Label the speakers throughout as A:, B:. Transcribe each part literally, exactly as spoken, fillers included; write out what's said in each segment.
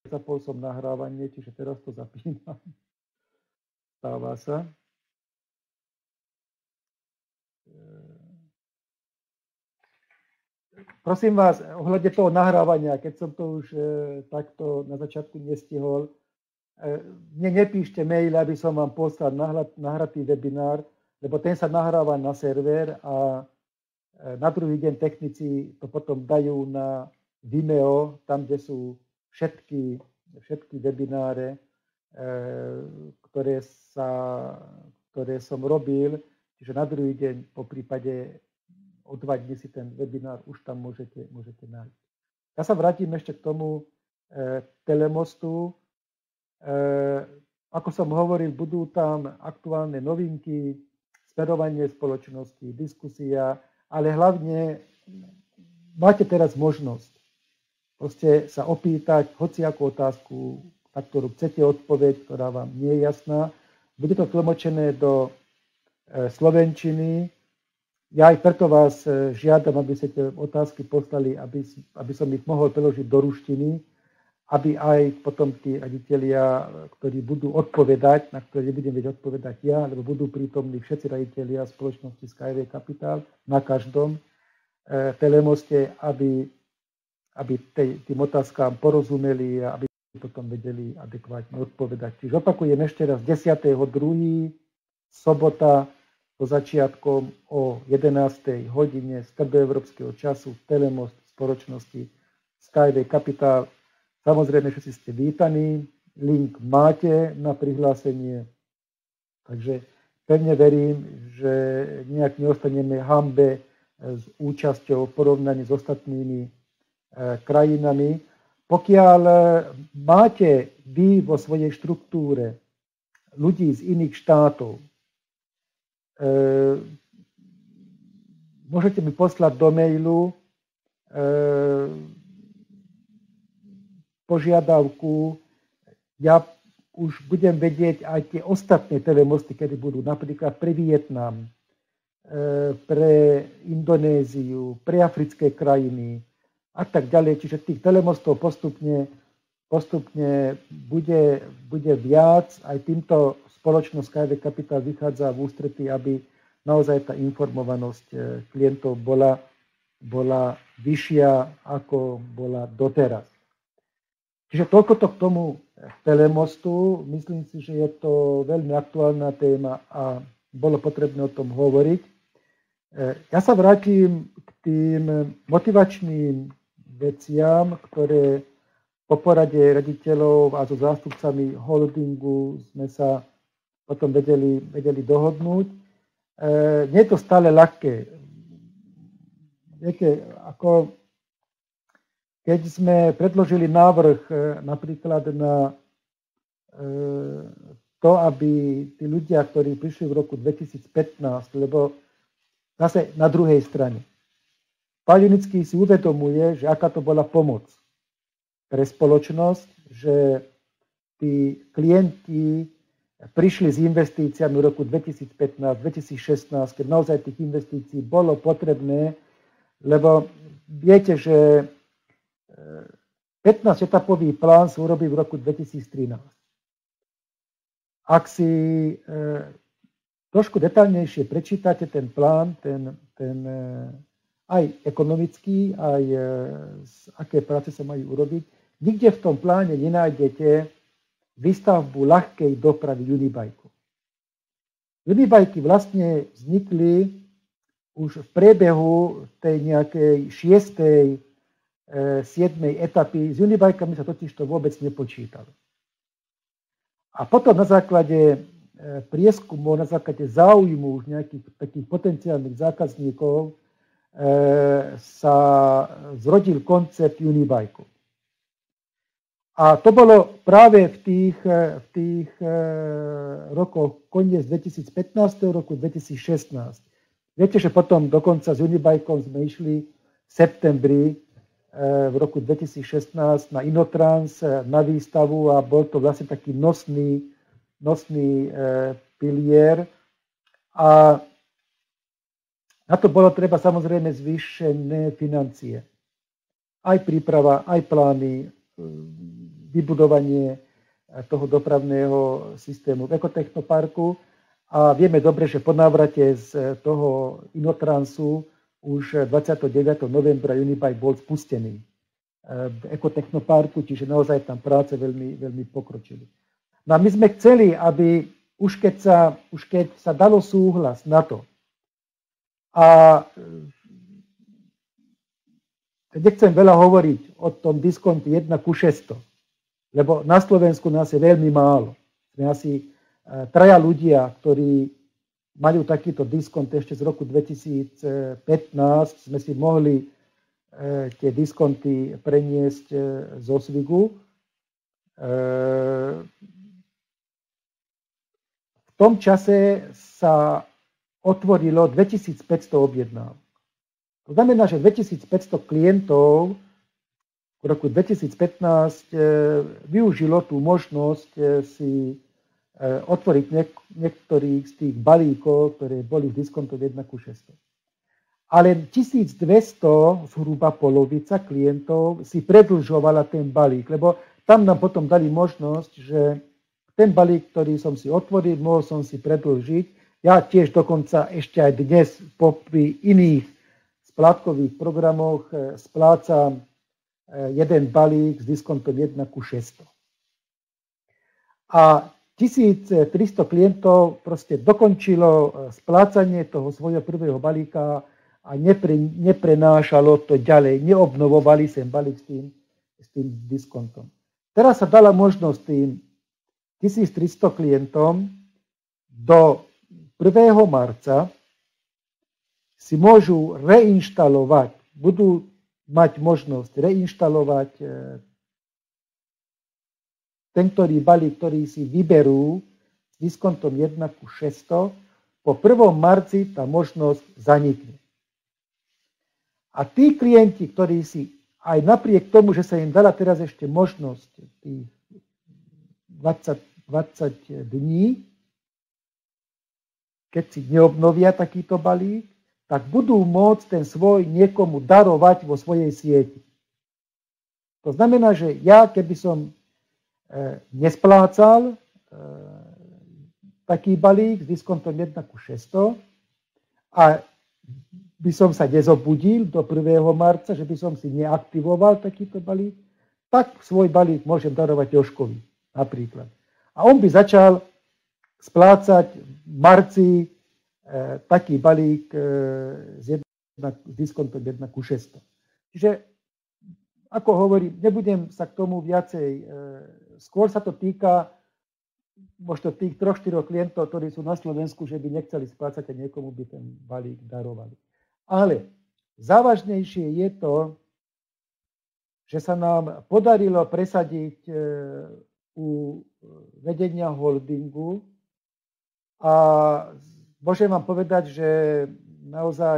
A: zapol som nahrávanie, čiže teraz to zapínam. Stáva sa. Prosím vás, ohľadne toho nahrávania, keď som to už e, takto na začiatku nestihol, e, mne nepíšte mail, aby som vám poslal nahratý webinár, lebo ten sa nahráva na server a e, na druhý deň technici to potom dajú na Vimeo, tam, kde sú všetky, všetky webináre, e, ktoré, sa, ktoré som robil, čiže na druhý deň po prípade o dva dní si ten webinár už tam môžete, môžete nájsť. Ja sa vrátim ešte k tomu e, telemostu. E, ako som hovoril, budú tam aktuálne novinky, smerovanie spoločnosti, diskusia, ale hlavne máte teraz možnosť proste sa opýtať hociakú otázku, na ktorú chcete odpoveď, ktorá vám nie je jasná. Bude to tlmočené do e, slovenčiny. Ja aj preto vás žiadam, aby ste tie otázky poslali, aby, aby som ich mohol preložiť do ruštiny, aby aj potom tí raditelia, ktorí budú odpovedať, na ktoré nebudem vedieť odpovedať ja, lebo budú prítomní všetci raditelia spoločnosti Skyway Capital na každom eh, telemoste, aby, aby tej, tým otázkám porozumeli a aby potom vedeli adekvátne odpovedať. Čiže opakujem ešte raz, desiateho druhého sobota, so začiatkom o jedenástej hodine stredoeurópskeho času telemost spoločnosti Skyway Capital. Samozrejme, všetci ste vítaní, link máte na prihlásenie, takže pevne verím, že nejak neostaneme hanbe s účasťou v porovnaní s ostatnými krajinami. Pokiaľ máte vy vo svojej štruktúre ľudí z iných štátov, E, môžete mi poslať do mailu e, požiadavku. Ja už budem vedieť aj tie ostatné telemosty, kedy budú napríklad pre Vietnam, e, pre Indonéziu, pre africké krajiny a tak ďalej. Čiže tých telemostov postupne, postupne bude, bude viac. Aj týmto spoločnosť Skyway Capital vychádza v ústretí, aby naozaj tá informovanosť klientov bola, bola vyššia, ako bola doteraz. Čiže toľko to k tomu telemostu. Myslím si, že je to veľmi aktuálna téma a bolo potrebné o tom hovoriť. Ja sa vrátim k tým motivačným veciam, ktoré po porade raditeľov a so zástupcami holdingu sme sa potom vedeli, vedeli dohodnúť. E, nie je to stále ľahké. Viete, ako keď sme predložili návrh e, napríklad na e, to, aby tí ľudia, ktorí prišli v roku dvetisícpätnásť, lebo zase na druhej strane, pán Junický si uvedomuje, že aká to bola pomoc pre spoločnosť, že tí klienti prišli s investíciami v roku dvetisícpätnásť dvetisícšestnásť, keď naozaj tých investícií bolo potrebné, lebo viete, že pätnásťetapový plán sa urobí v roku dvetisíctrinásť. Ak si e, trošku detaľnejšie prečítate ten plán, ten, ten e, aj ekonomický, aj e, aké práce sa majú urobiť, nikde v tom pláne nenájdete výstavbu ľahkej dopravy Unibajku. Unibajky vlastne vznikli už v priebehu tej nejakej šiestej, siedmej etapy. S Unibajkami sa totiž to vôbec nepočítalo. A potom na základe prieskumu, na základe záujmu už nejakých takých potenciálnych zákazníkov sa zrodil koncept Unibajku. A to bolo práve v tých, v tých rokoch koniec dvetisícpätnásť, roku dvetisícšestnásť. Viete, že potom dokonca s Unibajkom sme išli v septembri v roku dvetisícšestnásť na Inotrans, na výstavu a bol to vlastne taký nosný, nosný pilier. A na to bolo treba samozrejme zvýšené financie. Aj príprava, aj plány, vybudovanie toho dopravného systému v ekotechnoparku. A vieme dobre, že po návrate z toho Inotransu už dvadsiateho deviateho novembra Unibike bol spustený v ekotechnoparku, čiže naozaj tam práce veľmi, veľmi pokročili. No a my sme chceli, aby už keď sa, už keď sa dalo súhlas na to, a nechcem veľa hovoriť o tom diskonte jeden ku šesťsto, lebo na Slovensku nás je veľmi málo. Sme asi traja ľudia, ktorí majú takýto diskont ešte z roku dvetisícpätnásť, sme si mohli tie diskonty preniesť zo Svigu. V tom čase sa otvorilo dvetisícpäťsto objednávok. To znamená, že dvetisícpäťsto klientov v roku dvetisícpätnásť využilo tú možnosť si otvoriť niektorých z tých balíkov, ktoré boli v diskontu jeden ku šesťsto. Ale tisícdvesto, zhruba polovica klientov si predĺžovala ten balík, lebo tam nám potom dali možnosť, že ten balík, ktorý som si otvoril, mohol som si predĺžiť. Ja tiež dokonca ešte aj dnes popri iných splátkových programoch splácam jeden balík s diskontom jeden ku šesťsto. A tisíctristo klientov proste dokončilo splácanie toho svojho prvého balíka a nepre, neprenášalo to ďalej, neobnovovali sem balík s tým, s tým diskontom. Teraz sa dala možnosť tým tisíctristo klientom do prvého marca si môžu reinštalovať, budú mať možnosť reinštalovať ten, ktorý balík, ktorý si vyberú s diskontom jeden ku šesťsto, po prvom marci tá možnosť zanikne. A tí klienti, ktorí si aj napriek tomu, že sa im dala teraz ešte možnosť tých dvadsať, dvadsať dní, keď si neobnovia takýto balík, tak budú môcť ten svoj niekomu darovať vo svojej sieti. To znamená, že ja, keby som e, nesplácal e, taký balík s diskontom jeden ku šesťsto a by som sa nezobudil do prvého marca, že by som si neaktivoval takýto balík, tak svoj balík môžem darovať Jožkovi napríklad. A on by začal splácať v marci e, taký balík e, s, jedna, s diskontom jeden ku šesťsto. Čiže, ako hovorím, nebudem sa k tomu viacej, e, skôr sa to týka možno tých troch, štyroch klientov, ktorí sú na Slovensku, že by nechceli splácať a niekomu by ten balík darovali. Ale závažnejšie je to, že sa nám podarilo presadiť u vedenia holdingu a môžem vám povedať, že naozaj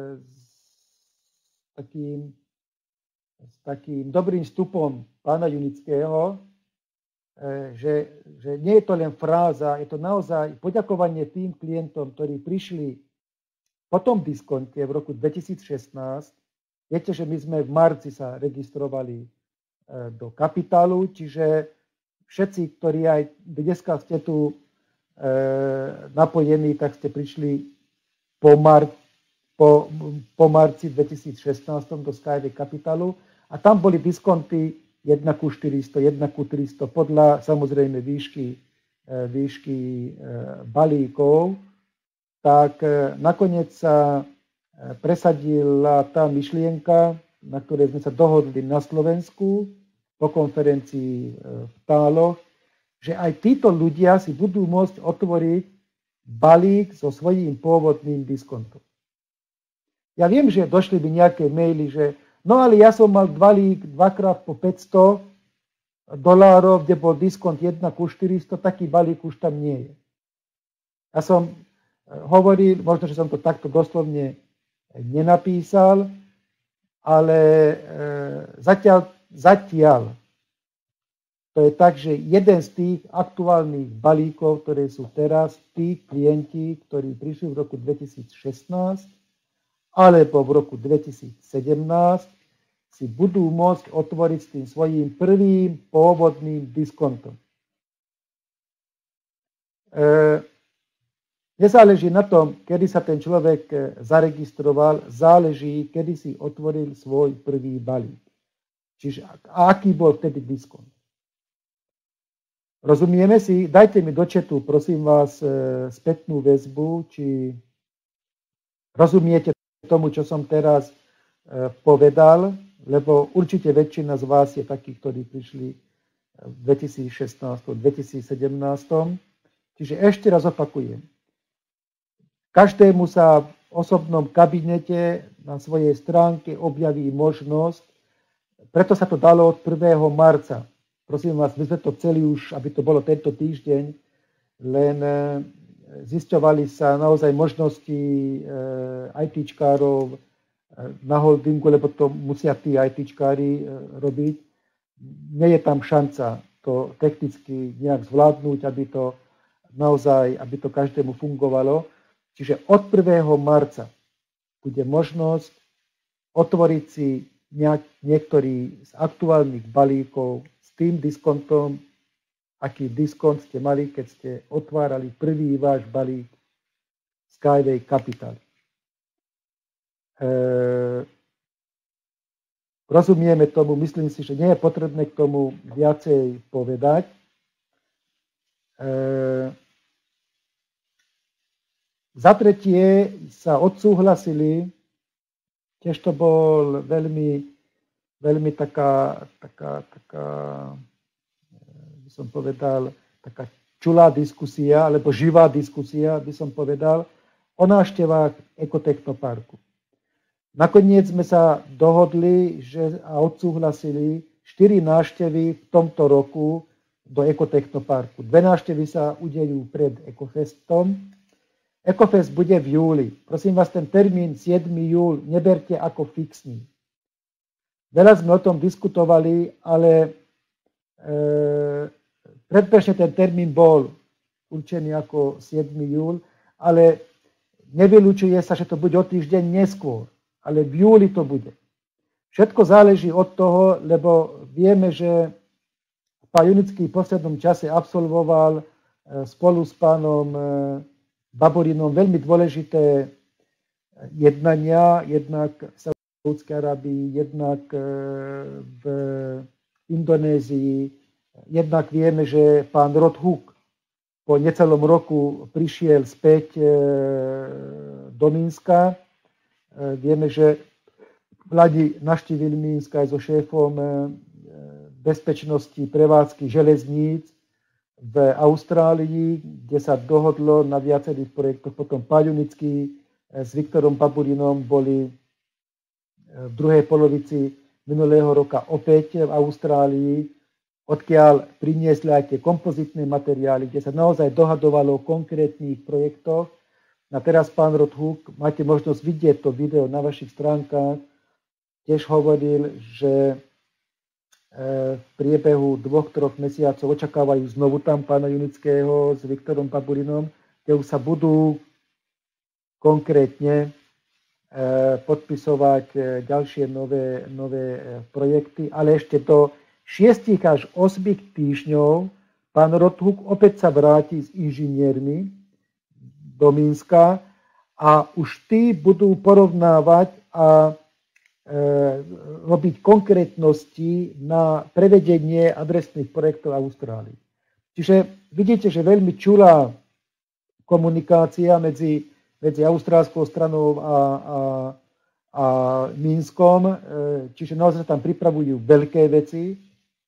A: s takým, s takým dobrým vstupom pána Junického, že, že nie je to len fráza, je to naozaj poďakovanie tým klientom, ktorí prišli po tom diskonte v roku dvetisícšestnásť. Viete, že my sme v marci sa registrovali do kapitálu, čiže všetci, ktorí aj dneska ste tu e, napojení, tak ste prišli po, mar, po, po marci dvetisícšestnásť do Skyway kapitálu a tam boli diskonty jeden ku štyristo, jeden ku tristo podľa samozrejme výšky, e, výšky e, balíkov. Tak nakoniec sa presadila tá myšlienka, na ktorej sme sa dohodli na Slovensku po konferencii v Táloch, že aj títo ľudia si budú môcť otvoriť balík so svojím pôvodným diskontom. Ja viem, že došli by nejaké maily, že no ale ja som mal balík dvakrát po päťsto dolárov, kde bol diskont jeden ku štyristo, taký balík už tam nie je. Ja som hovoril, možno, že som to takto doslovne nenapísal, ale e, zatiaľ, zatiaľ to je tak, že jeden z tých aktuálnych balíkov, ktoré sú teraz, tí klienti, ktorí prišli v roku dvetisícšestnásť alebo v roku dvetisícsedemnásť, si budú môcť otvoriť s tým svojím prvým pôvodným diskontom. E, nezáleží na tom, kedy sa ten človek zaregistroval, záleží, kedy si otvoril svoj prvý balík. Čiže aký bol vtedy diskont. Rozumieme si? Dajte mi do chatu, prosím vás, spätnú väzbu, či rozumiete tomu, čo som teraz povedal, lebo určite väčšina z vás je takých, ktorí prišli v dvetisícšestnásť dvetisícsedemnásť. Čiže ešte raz opakujem. Každému sa v osobnom kabinete na svojej stránke objaví možnosť, preto sa to dalo od prvého marca. Prosím vás, my sme to chceli už, aby to bolo tento týždeň, len zisťovali sa naozaj možnosti ITčkárov na holdingu, lebo to musia tí ITčkári robiť. Nie je tam šanca to technicky nejak zvládnuť, aby to naozaj, aby to každému fungovalo. Čiže od prvého marca bude možnosť otvoriť si nejak, niektorý z aktuálnych balíkov s tým diskontom, aký diskont ste mali, keď ste otvárali prvý váš balík Skyway Capital. E, rozumieme tomu, myslím si, že nie je potrebné k tomu viacej povedať. E, za tretie sa odsúhlasili, tiež to bol veľmi, veľmi taká, taká, taká, by som povedal, taká čulá diskusia, alebo živá diskusia, by som povedal, o návštevách Ekotechnoparku. Nakoniec sme sa dohodli že, a odsúhlasili štyri návštevy v tomto roku do Ekotechnoparku. Dve návštevy sa udejú pred Ekofestom. Ekofest bude v júli. Prosím vás, ten termín siedmy júl neberte ako fixný. Veľa sme o tom diskutovali, ale e, predbežne ten termín bol určený ako siedmy júl, ale nevylučuje sa, že to bude o týždeň neskôr. Ale v júli to bude. Všetko záleží od toho, lebo vieme, že pán Junický v poslednom čase absolvoval spolu s pánom Baburinom veľmi dôležité jednania, jednak v Saúdskej Arábii, jednak v Indonézii. Jednak vieme, že pán Rod Hook po necelom roku prišiel späť do Mínska. Vieme, že Vladi navštívil Mínsk aj so šéfom bezpečnosti prevádzky železníc v Austrálii, kde sa dohodlo na viacerých projektoch. Potom pán Junický s Viktorom Baburinom boli v druhej polovici minulého roka opäť v Austrálii, odkiaľ priniesli aj tie kompozitné materiály, kde sa naozaj dohadovalo o konkrétnych projektoch. A teraz pán Rod Hook, máte možnosť vidieť to video na vašich stránkach, tiež hovoril, že v priebehu dvoch, troch mesiacov očakávajú znovu tam pána Junického s Viktorom Baburinom, kde už sa budú konkrétne podpisovať ďalšie nové, nové projekty, ale ešte do šiestich až ôsmich týždňov pán Rod Hook opäť sa vráti s inžiniermi do Mínska a už tí budú porovnávať a e, robiť konkrétnosti na prevedenie adresných projektov Austrálii. Čiže vidíte, že veľmi čulá komunikácia medzi, medzi austrálskou stranou a, a, a Mínskom, e, čiže naozaj tam pripravujú veľké veci. E,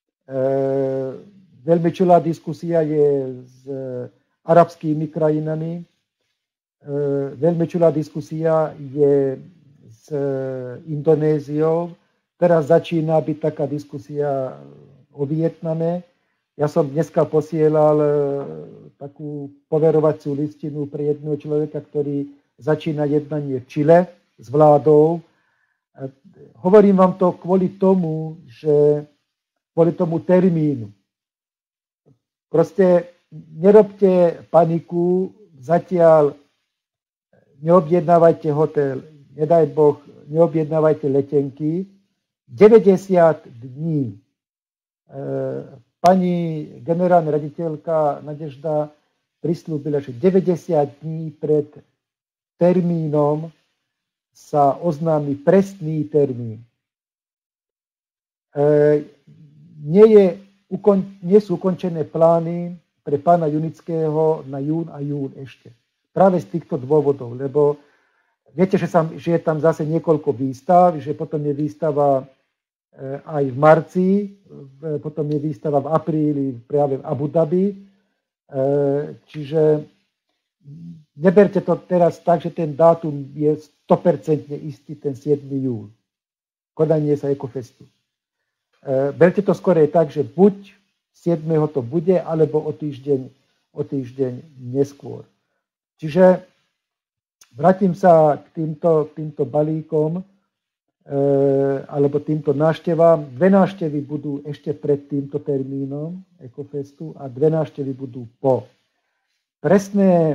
A: veľmi čulá diskusia je s arabskými krajinami. Veľmi čulá diskusia je s Indonéziou. Teraz začína byť taká diskusia o Vietname. Ja som dneska posielal takú poverovaciu listinu pre jedného človeka, ktorý začína jednanie v Čile s vládou. Hovorím vám to kvôli tomu, že kvôli tomu termínu. Proste nerobte paniku, zatiaľ neobjednávajte hotel, nedaj Boh, neobjednávajte letenky, deväťdesiat dní. Pani generálna raditeľka Nadežda prislúbila, že deväťdesiat dní pred termínom sa oznámi presný termín. Nie, je, nie sú ukončené plány pre pána Junického na jún a júl ešte. Práve z týchto dôvodov, lebo viete, že, sa, že je tam zase niekoľko výstav, že potom je výstava aj v marci, potom je výstava v apríli práve v Abu Dhabi. Čiže neberte to teraz tak, že ten dátum je sto percent istý, ten siedmy júl. Konanie sa Ekofestu. Berte to skorej tak, že buď siedmeho to bude, alebo o týždeň, o týždeň neskôr. Čiže vrátim sa k týmto, týmto balíkom, alebo týmto návštevám. Dve návštevy budú ešte pred týmto termínom Ekofestu a dve návštevy budú po. Presné e,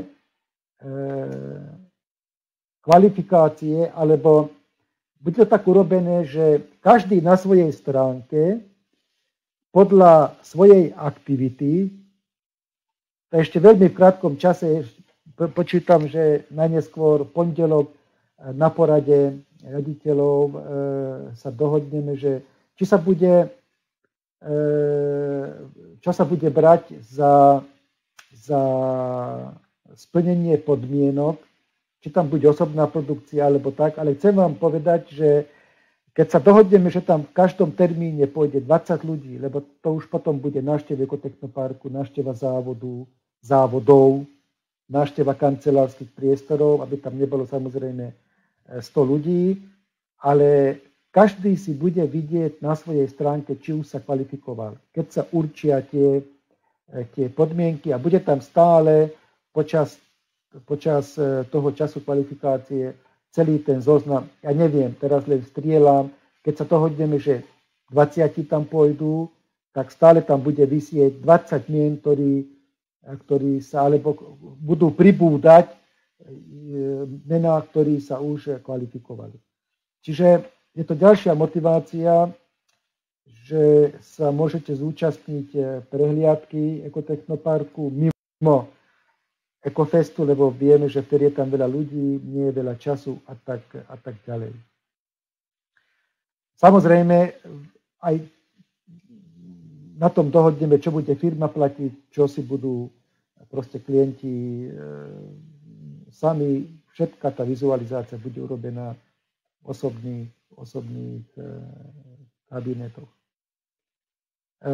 A: kvalifikácie, alebo bude to tak urobené, že každý na svojej stránke podľa svojej aktivity, to ešte veľmi v krátkom čase, počítam, že najneskôr pondelok na porade raditeľov e, sa dohodneme, že či sa bude, e, čo sa bude brať za, za splnenie podmienok, či tam bude osobná produkcia alebo tak, ale chcem vám povedať, že keď sa dohodneme, že tam v každom termíne pôjde dvadsať ľudí, lebo to už potom bude návšteva ekotechnoparku, návšteva závodu, závodov, návšteva kancelárskych priestorov, aby tam nebolo samozrejme sto ľudí, ale každý si bude vidieť na svojej stránke, či už sa kvalifikoval. Keď sa určia tie, tie podmienky a bude tam stále počas, počas toho času kvalifikácie celý ten zoznam, ja neviem, teraz len strieľam, keď sa dohodneme, že dvadsať tam pôjdu, tak stále tam bude visieť dvadsať mien, ktorí, ktorí sa alebo budú pribúdať mená, ktorí sa už kvalifikovali. Čiže je to ďalšia motivácia, že sa môžete zúčastniť prehliadky ekotechnoparku mimo Ekofestu, lebo vieme, že vtedy je tam veľa ľudí, nie je veľa času a tak, a tak ďalej. Samozrejme, aj na tom dohodneme, čo bude firma platiť, čo si budú proste klienti sami, všetká tá vizualizácia bude urobená v osobných, osobných e, kabinetoch. E,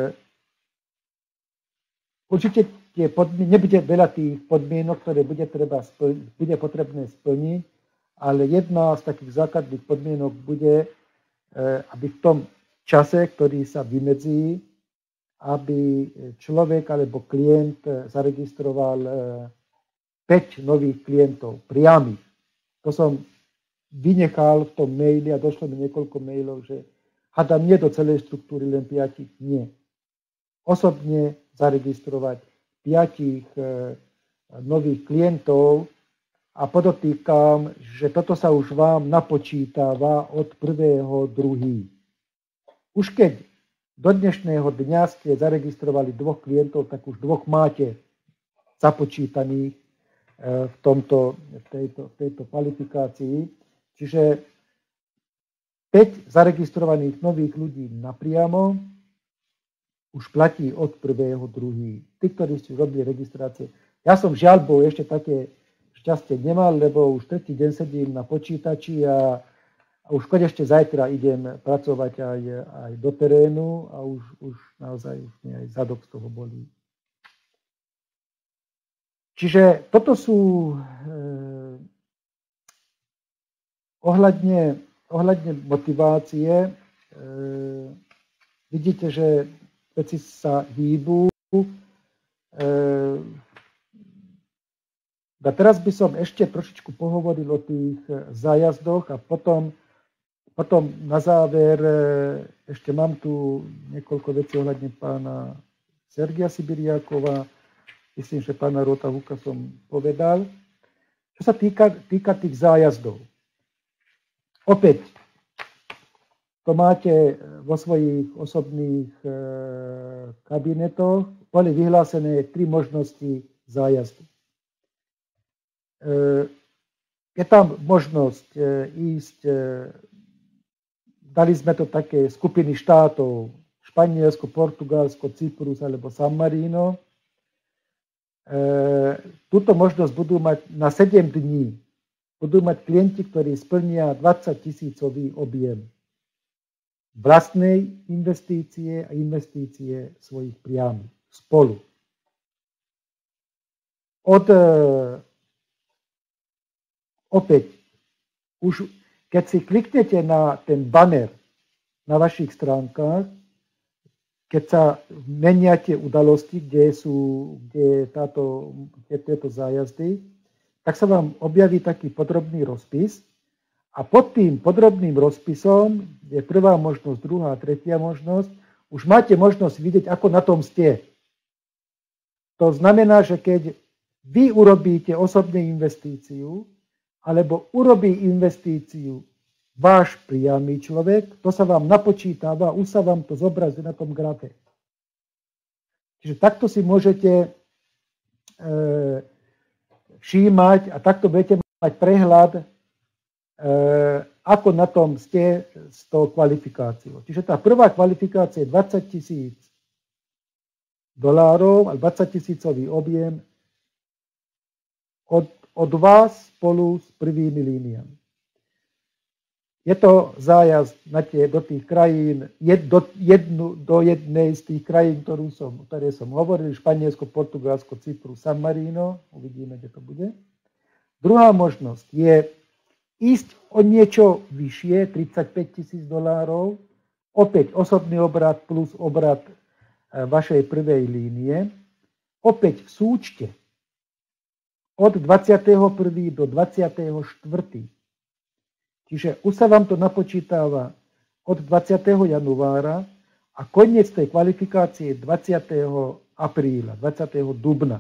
A: určite tie podmienky, nebude veľa tých podmienok, ktoré bude, treba splniť, bude potrebné splniť, ale jedna z takých základných podmienok bude, e, aby v tom čase, ktorý sa vymedzí, aby človek alebo klient zaregistroval e, päť nových klientov, priamých. To som vynechal v tom maili a došlo mi niekoľko mailov, že hádam nie do celej štruktúry, len piatich. Nie. Osobne zaregistrovať piatich e, nových klientov a podotýkam, že toto sa už vám napočítava od prvého druhého Už keď do dnešného dňa ste zaregistrovali dvoch klientov, tak už dvoch máte započítaných v, tomto, v, tejto, v tejto kvalifikácii. Čiže päť zaregistrovaných nových ľudí napriamo už platí od prvého druhého Tí, ktorí ste robili registrácie. Ja som žiaľ bol ešte také šťastie nemal, lebo už tretí deň sedím na počítači a, a už konečne zajtra idem pracovať aj, aj do terénu a už, už naozaj už mi aj zadok z toho bolí. Čiže toto sú e, ohľadne, ohľadne motivácie. E, vidíte, že veci sa hýbu. E, a teraz by som ešte trošičku pohovoril o tých zájazdoch a potom, potom na záver e, ešte mám tu niekoľko vecí ohľadne pána Sergia Sibiriakova. Myslím, že pána Rota Huka som povedal. Čo sa týka, týka tých zájazdov. Opäť, to máte vo svojich osobných e, kabinetoch, boli vyhlásené tri možnosti zájazdu. E, je tam možnosť e, ísť, e, dali sme to také skupiny štátov, Španielsko, Portugalsko, Cyprus alebo San Marino. E, túto možnosť budú mať na sedem dní. Budú mať klienti, ktorí splnia dvadsať tisícový objem vlastnej investície a investície svojich priamých spolu. Od, e, opäť, už keď si kliknete na ten banner na vašich stránkach, keď sa meniate udalosti, kde sú kde táto, kde tieto zájazdy, tak sa vám objaví taký podrobný rozpis. A pod tým podrobným rozpisom je prvá možnosť, druhá, tretia možnosť. Už máte možnosť vidieť, ako na tom ste. To znamená, že keď vy urobíte osobnú investíciu, alebo urobí investíciu váš priamy človek, to sa vám napočítava, už sa vám to zobrazí na tom grafe. Čiže takto si môžete e, všímať a takto budete mať prehľad, ako na tom ste s tou kvalifikáciou. Čiže tá prvá kvalifikácia je dvadsať tisíc dolárov a dvadsať tisícový objem od, od vás spolu s prvými líniami. Je to zájazd na tie, do tých krajín, jed, do, jednu, do jednej z tých krajín, ktorú som, ktoré som hovoril, Španielsko, Portugalsko, Cyprus, San Marino. Uvidíme, kde to bude. Druhá možnosť je ísť o niečo vyššie, tridsaťpäť tisíc dolárov, opäť osobný obrat plus obrat vašej prvej línie, opäť v súčte od dvadsiateho prvého do dvadsiateho štvrtého Čiže už sa vám to napočítava od dvadsiateho januára a koniec tej kvalifikácie je dvadsiateho apríla, dvadsiateho dubna.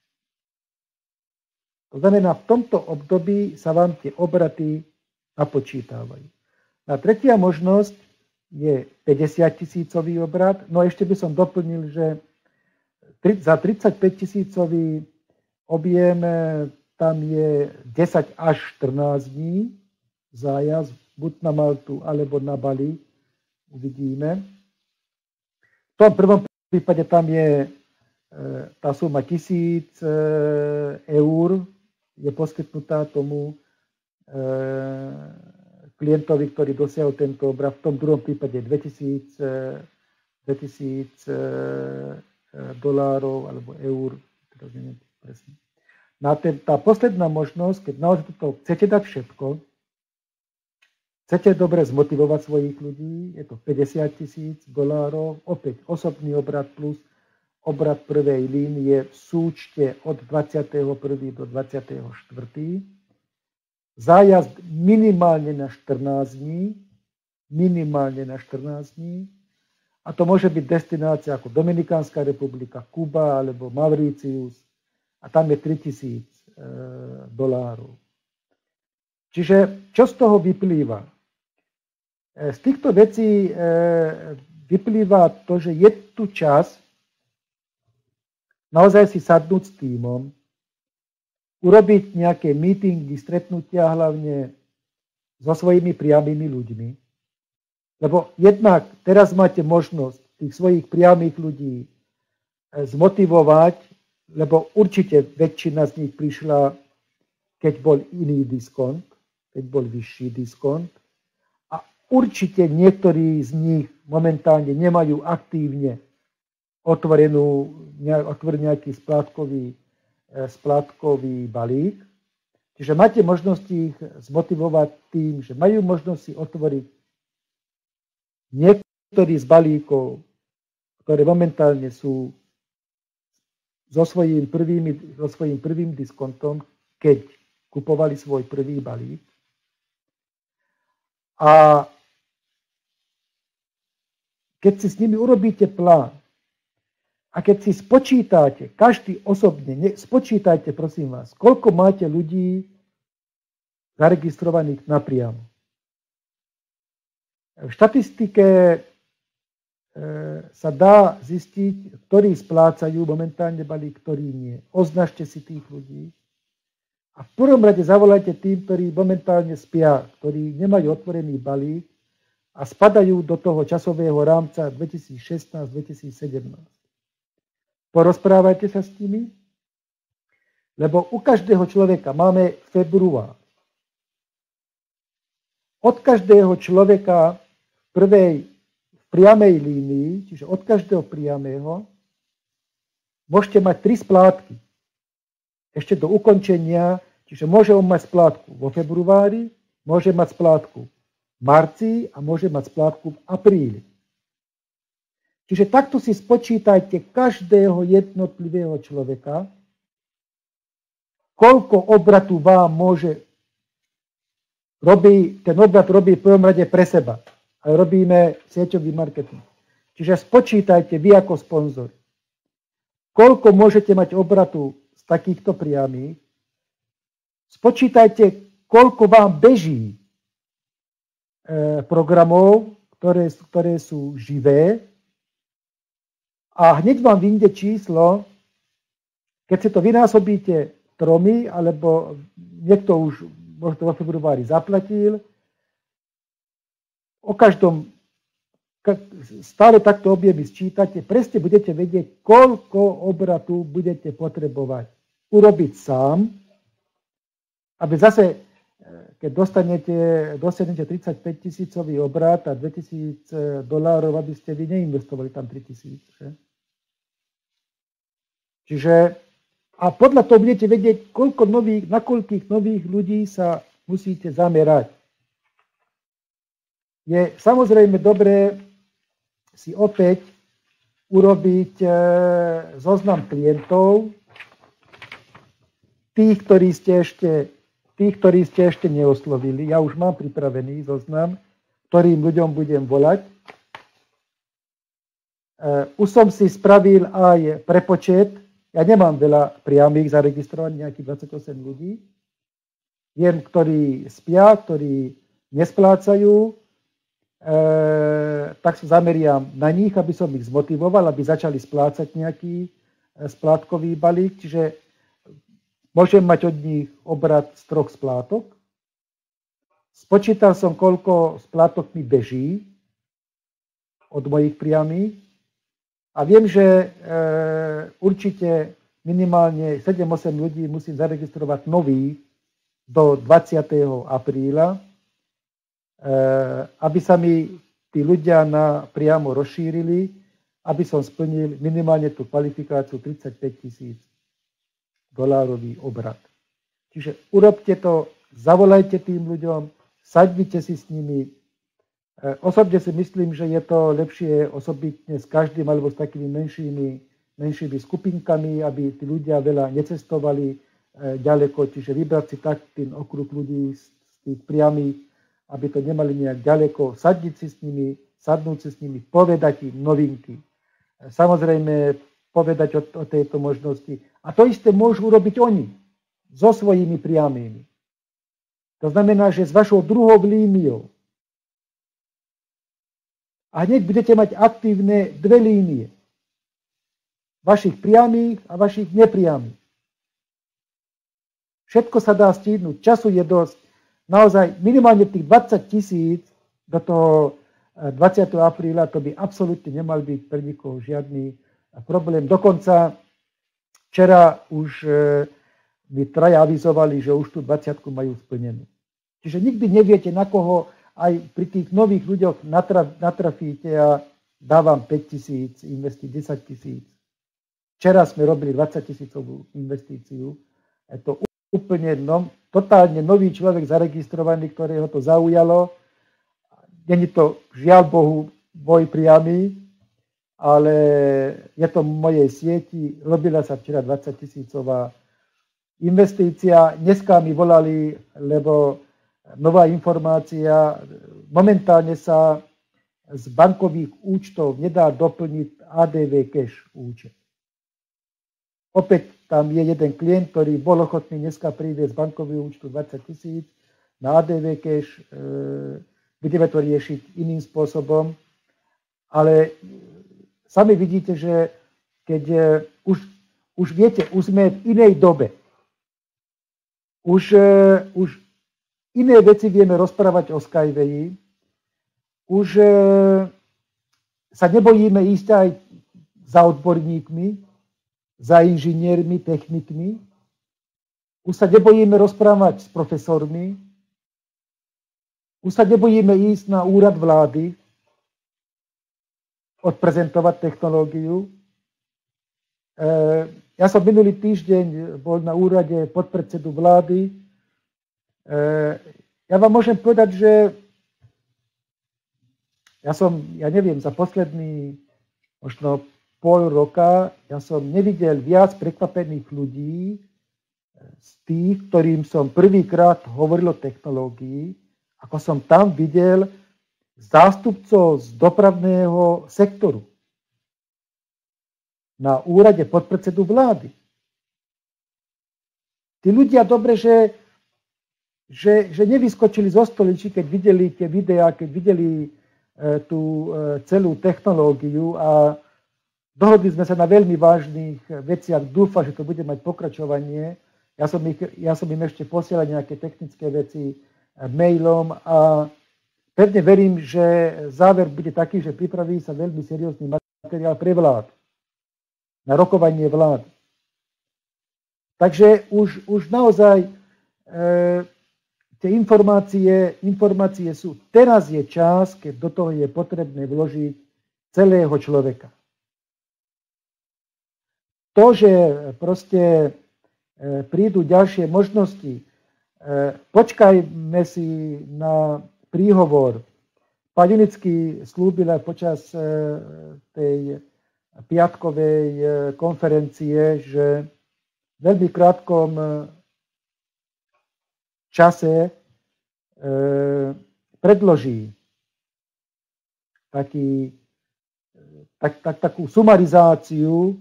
A: To znamená, v tomto období sa vám tie obraty napočítavajú. A tretia možnosť je päťdesiat tisícový obrat. No a ešte by som doplnil, že za tridsaťpäť tisícový objem tam je desať až štrnásť dní zájazd, buď na Maltu, alebo na Bali. Uvidíme. V tom prvom prípade tam je tá suma tisíc eur, je poskytnutá tomu e, klientovi, ktorý dosiahol tento obrat. V tom druhom prípade dvetisíc e, dolárov alebo eur. Teraz neviem presne. Na ten, tá posledná možnosť, keď naozaj toto chcete dať všetko, chcete dobre zmotivovať svojich ľudí, je to päťdesiat tisíc dolárov, opäť osobný obrat plus obrat prvej línie v súčte od dvadsiateho prvého do dvadsiateho štvrtého Zájazd minimálne na štrnásť dní. Minimálne na štrnásť dní. A to môže byť destinácia ako Dominikánska republika, Kuba alebo Mauritius. A tam je tritisíc dolárov. Čiže čo z toho vyplýva? Z týchto vecí vyplýva to, že je tu čas naozaj si sadnúť s tímom, urobiť nejaké meetingy, stretnutia hlavne so svojimi priamými ľuďmi. Lebo jednak teraz máte možnosť tých svojich priamých ľudí zmotivovať, lebo určite väčšina z nich prišla, keď bol iný diskont, keď bol vyšší diskont. A určite niektorí z nich momentálne nemajú aktívne otvorenú, otvorený nejaký splátkový, splátkový balík. Čiže máte možnosť ich zmotivovať tým, že majú možnosť si otvoriť niektorý z balíkov, ktoré momentálne sú so svojím prvým, so svojím prvým diskontom, keď kupovali svoj prvý balík. A keď si s nimi urobíte plán, a keď si spočítate, každý osobne, ne, spočítajte prosím vás, koľko máte ľudí zaregistrovaných napriamo. V štatistike sa dá zistiť, ktorí splácajú momentálne balík, ktorí nie. Označte si tých ľudí. A v prvom rade zavolajte tým, ktorí momentálne spia, ktorí nemajú otvorený balík a spadajú do toho časového rámca dvetisícšestnásť dvetisícsedemnásť. Porozprávajte sa s nimi, lebo u každého človeka máme február. Od každého človeka v prvej priamej línii, čiže od každého priamého, môžete mať tri splátky. Ešte do ukončenia, čiže môže on mať splátku vo februári, môže mať splátku v marci a môže mať splátku v apríli. Čiže takto si spočítajte každého jednotlivého človeka, koľko obratu vám môže robí, ten obrat robí v prvom rade pre seba. A robíme sieťový marketing. Čiže spočítajte vy ako sponzor, koľko môžete mať obratu z takýchto priamých. Spočítajte, koľko vám beží e, programov, ktoré, ktoré sú živé. A hneď vám vyjde číslo, keď si to vynásobíte tromi, alebo niekto už možno vo februári zaplatil, o každom stále takto objemy sčítate, presne budete vedieť, koľko obratu budete potrebovať urobiť sám, aby zase, keď dostanete, dostanete tridsaťpäť tisícový obrat a dvetisíc dolárov, aby ste vy neinvestovali tam tri tisíc. Čiže a podľa toho budete vedieť, koľko nových, na koľkých nových ľudí sa musíte zamerať. Je samozrejme dobré si opäť urobiť e, zoznam klientov, tých, ktorí ste ešte, tých, ktorí ste ešte neoslovili. Ja už mám pripravený zoznam, ktorým ľuďom budem volať. E, už som si spravil aj prepočet. Ja nemám veľa priamých zaregistrovaných, nejakých dvadsaťosem ľudí. Viem, ktorí spia, ktorí nesplácajú, E, tak sa zameriam na nich, aby som ich zmotivoval, aby začali splácať nejaký e, splátkový balík. Čiže môžem mať od nich obrat z troch splátok. Spočítal som, koľko splátok mi beží od mojich priamých. A viem, že e, určite minimálne sedem osem ľudí musím zaregistrovať nových do dvadsiateho apríla, aby sa mi tí ľudia na priamo rozšírili, aby som splnil minimálne tú kvalifikáciu tridsaťpäť tisíc dolárový obrat. Čiže urobte to, zavolajte tým ľuďom, sadnite si s nimi. Osobne si myslím, že je to lepšie osobitne s každým alebo s takými menšími, menšími skupinkami, aby tí ľudia veľa necestovali ďaleko, čiže vybrať si tak ten okruh ľudí z tých priamých, aby to nemali nejak ďaleko, sadniť si s nimi, sadnúť si s nimi, povedať im novinky. Samozrejme, povedať o, o tejto možnosti. A to isté môžu urobiť oni, so svojimi priamými. To znamená, že s vašou druhou líniou. A hneď budete mať aktívne dve línie. Vašich priamých a vašich nepriamých. Všetko sa dá stihnúť, času je dosť. Naozaj minimálne tých dvadsať tisíc do toho dvadsiateho apríla to by absolútne nemal byť pre nikoho žiadny problém. Dokonca včera už mi traja avizovali, že už tú dvadsiatku majú splnenú. Čiže nikdy neviete, na koho aj pri tých nových ľuďoch natrafíte a dávam päť tisíc, investí desať tisíc. Včera sme robili dvadsať tisícovú investíciu. Je to úplne no, totálne nový človek zaregistrovaný, ktorého to zaujalo. Není to, žiaľ Bohu, môj priamy, ale je to v mojej sieti. Robila sa včera dvadsať tisícová investícia. Dneska mi volali, lebo nová informácia, momentálne sa z bankových účtov nedá doplniť á dé vé Cash účet. Opäť tam je jeden klient, ktorý bol ochotný dneska prísť z bankového účtu dvadsať tisíc na á dé vé Cash e, budeme to riešiť iným spôsobom, ale sami vidíte, že keď už, už viete, už sme v inej dobe, už, už iné veci vieme rozprávať o Skywayi, už sa nebojíme ísť aj za odborníkmi, za inžiniermi, technikmi, už sa nebojíme rozprávať s profesormi, už sa nebojíme ísť na úrad vlády, odprezentovať technológiu. Ja som minulý týždeň bol na úrade podpredsedu vlády. Ja vám môžem povedať, že ja som, ja neviem, za posledný možno pol roka, ja som nevidel viac prekvapených ľudí z tých, ktorým som prvýkrát hovoril o technológii, ako som tam videl zástupcov z dopravného sektoru na úrade podpredsedu vlády. Tí ľudia dobre, že, že, že nevyskočili zo stoličí, keď videli tie videá, keď videli e, tú e, celú technológiu a dohodli sme sa na veľmi vážnych veciach. Dúfam, že to bude mať pokračovanie. Ja som, ich, ja som im ešte posielal nejaké technické veci mailom a pevne verím, že záver bude taký, že pripraví sa veľmi seriózny materiál pre vládu, na rokovanie vlády. Takže už, už naozaj e, tie informácie, informácie sú, teraz je čas, keď do toho je potrebné vložiť celého človeka. To, že proste e, prídu ďalšie možnosti, e, počkajme si na príhovor. Pán Junický slúbil aj počas e, tej piatkovej e, konferencie, že v veľmi krátkom e, čase e, predloží taký, tak, tak, takú sumarizáciu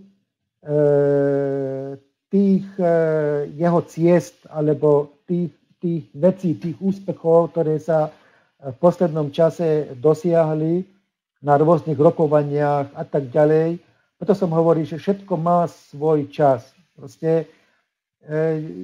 A: tých jeho ciest alebo tých, tých vecí, tých úspechov, ktoré sa v poslednom čase dosiahli na rôznych rokovaniach a tak ďalej. Preto som hovoril, že všetko má svoj čas. Proste e,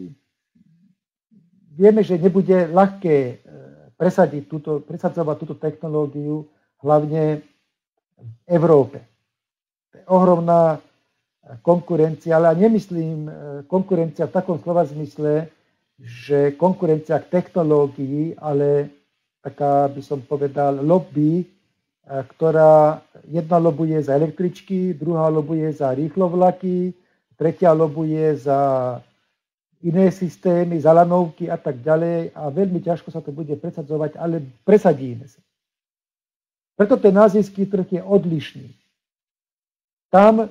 A: vieme, že nebude ľahké presadiť túto, presadzovať túto technológiu, hlavne v Európe. To je ohromná konkurencia, ale ja nemyslím konkurencia v takom slova zmysle, že konkurencia k technológii, ale taká, by som povedal, lobby, ktorá jedna lobuje za električky, druhá lobuje za rýchlovlaky, tretia lobuje za iné systémy, za lanovky a tak ďalej a veľmi ťažko sa to bude presadzovať, ale presadíme sa. Preto ten azijský trh je odlišný. Tam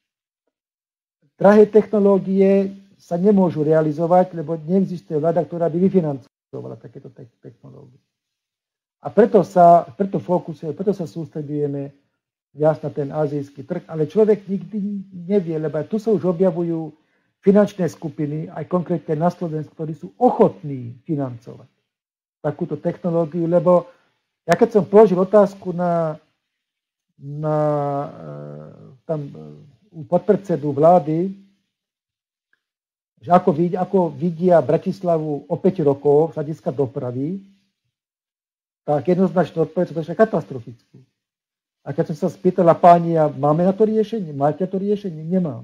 A: drahé technológie sa nemôžu realizovať, lebo neexistuje vláda, ktorá by vyfinancovala takéto technológie. A preto sa, preto fokusuje, preto sa sústredujeme viac na ten azijský trh, ale človek nikdy nevie, lebo tu sa už objavujú finančné skupiny, aj konkrétne na Slovensku, ktorí sú ochotní financovať takúto technológiu, lebo ja keď som položil otázku na, na tam u podpredsedu vlády, že ako, vid, ako vidia Bratislavu o päť rokov z hľadiska dopravy, tak jednoznačne odpoveď, to je katastrofickú. A keď som sa spýtala páni, a máme na to riešenie? Máte to riešenie? Nemám.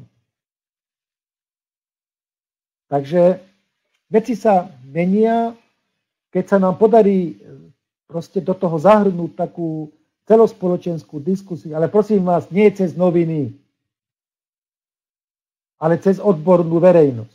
A: Takže veci sa menia, keď sa nám podarí proste do toho zahrnúť takú celospoločenskú diskusiu, ale prosím vás, nie cez noviny, ale cez odbornú verejnosť.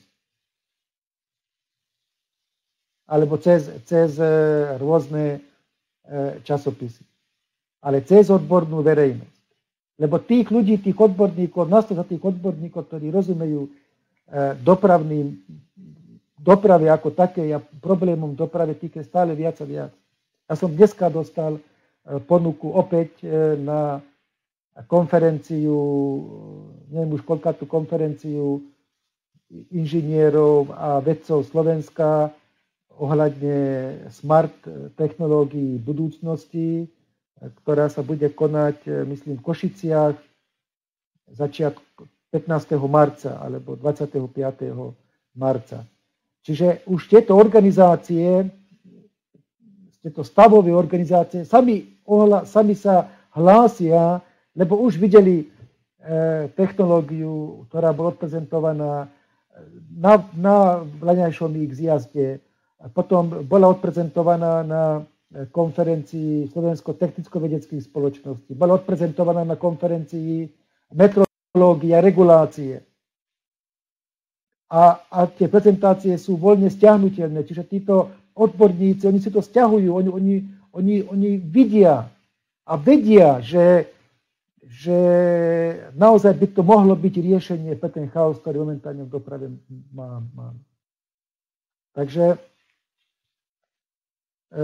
A: Alebo cez, cez rôzne časopisy. Ale cez odbornú verejnosť. Lebo tých ľudí, tých odborníkov, nás to za tých odborníkov, ktorí rozumejú dopravným, doprave ako také a problémom doprave týka stále viac a viac. Ja som dneska dostal ponuku opäť na konferenciu, neviem už koľkátú konferenciu inžinierov a vedcov Slovenska ohľadne smart technológií budúcnosti, ktorá sa bude konať, myslím, v Košiciach začiatku pätnásteho marca alebo dvadsiateho piateho marca. Čiže už tieto organizácie, tieto stavové organizácie, sami, ohla, sami sa hlásia, lebo už videli e, technológiu, ktorá bola odprezentovaná na, na vlaňajšom ich zjazde. Potom bola odprezentovaná na konferencii Slovensko-technicko-vedeckých spoločností. Bola odprezentovaná na konferencii metrológie a regulácie. A, a tie prezentácie sú voľne stiahnutelné, čiže títo odborníci, oni si to stiahujú, oni, oni, oni, oni vidia a vedia, že, že naozaj by to mohlo byť riešenie pre ten chaos, ktorý momentálne v doprave mám. mám. Takže e,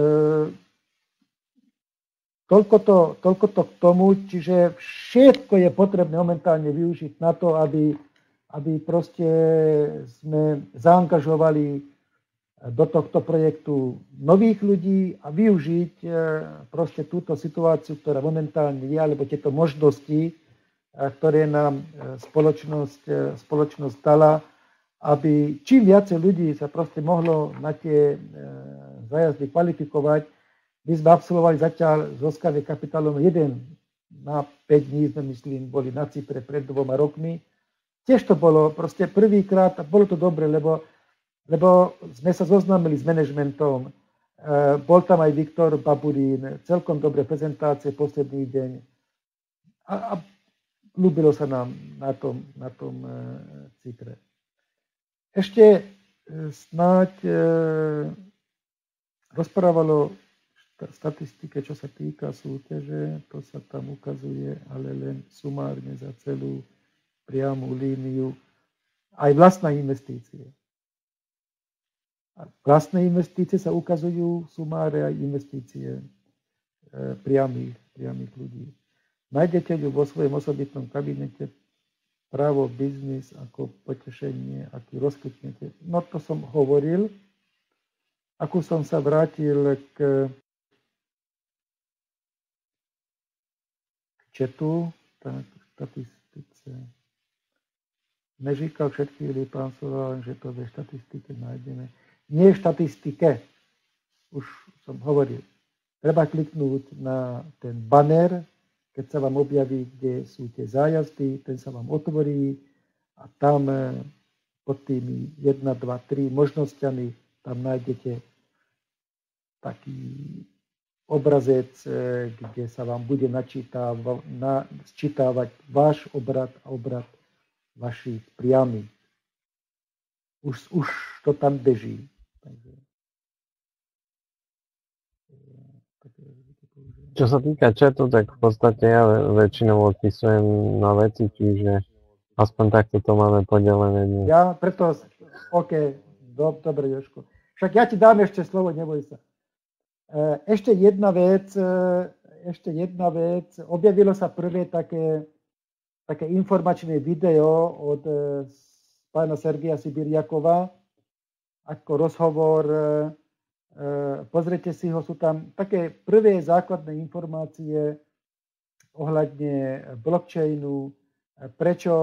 A: toľko, to, toľko to k tomu, čiže všetko je potrebné momentálne využiť na to, aby, aby proste sme zaangažovali do tohto projektu nových ľudí a využiť proste túto situáciu, ktorá momentálne je, alebo tieto možnosti, ktoré nám spoločnosť, spoločnosť dala, aby čím viacej ľudí sa proste mohlo na tie zájazdy kvalifikovať. My sme absolvovali zatiaľ z Oscar kapitálom jeden na päť dní, sme myslím, boli na Cypre pred dvoma rokmi. Tiež to bolo proste prvýkrát a bolo to dobre, lebo lebo sme sa zoznámili s manažmentom. Bol tam aj Viktor Baburín, celkom dobré prezentácie posledný deň. A, a ľúbilo sa nám na tom, na tom Cypre. Ešte snáď e, rozprávalo statistike, čo sa týka súťaže, to sa tam ukazuje, ale len sumárne za celú priamu líniu. Aj vlastná investície. A vlastné investície sa ukazujú sumáre aj investície e, priamých, priamých ľudí. Nájdete ju vo svojom osobitnom kabinete právo biznis ako potešenie, aký rozkliknete. No to som hovoril. Ako som sa vrátil k, k četu, tak v štatistice. Neříkal všetky chvíli pán Sola, že to ve štatistike nájdeme. Nie v štatistike, už som hovoril. Treba kliknúť na ten banner, keď sa vám objaví, kde sú tie zájazdy, ten sa vám otvorí a tam pod tými jedna, dva, tri možnosťami tam nájdete taký obrazec, kde sa vám bude načítavať váš obrad a obrad vašich priamých. Už, už to tam beží. Takže,
B: čo sa týka chatu, tak v podstate ja väčšinou odpisujem na veci, čiže aspoň takto to máme podelené dnes.
A: Ja preto, OK, do, dobre, Jožko. Však ja ti dám ešte slovo, neboj sa. Ešte jedna vec, ešte jedna vec, objavilo sa prvé také, také informačné video od pána Sergeja Sibiriakova, ako rozhovor, pozrite si ho, sú tam také prvé základné informácie ohľadne blockchainu, prečo,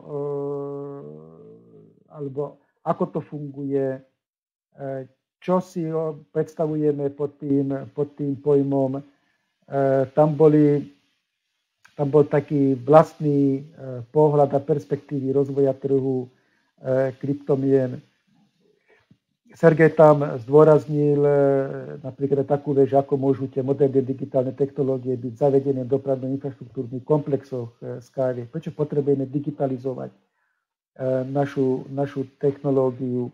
A: alebo ako to funguje, čo si predstavujeme pod tým, pod tým pojmom. Tam, boli, tam bol taký vlastný pohľad a perspektívy rozvoja trhu kryptomien. Sergej tam zdôraznil napríklad takú vec, ako môžu tie moderné digitálne technológie byť zavedené v dopravno-infraštruktúrnych komplexoch Skyway. Prečo potrebujeme digitalizovať našu, našu technológiu?